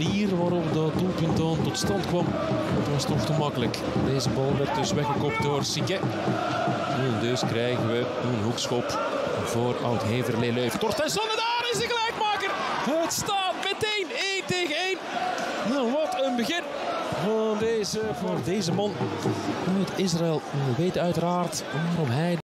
manier waarop dat doelpunt dan tot stand kwam, was toch te makkelijk. Deze bal werd dus weggekopt door Sique. En dus krijgen we een hoekschop voor Oud-Heverlee Leuven. Torstensson, en daar is de gelijkmaker. Het staat meteen 1 tegen 1. Nou, wat een begin van deze man uit Israël. We weten uiteraard waarom hij